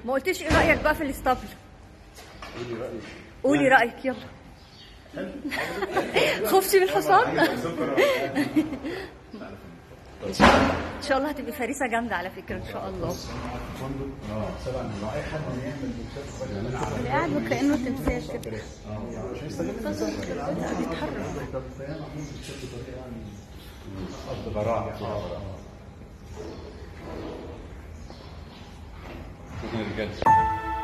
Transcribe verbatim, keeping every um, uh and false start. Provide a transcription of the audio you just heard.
ما قلتش ايه رايك بقى في الاسطبل؟ قولي رايك. قولي رايك يلا. خفتي من الحصان؟ ان شاء الله ان شاء الله هتبقي فريسه جامده على فكره ان شاء الله. اه سبع من لو اي حد يعمل مكتشف اللي قاعد وكانه تمثال كده. اه مش هيستغل بيتحرك. براعه. شكرا للرجاله.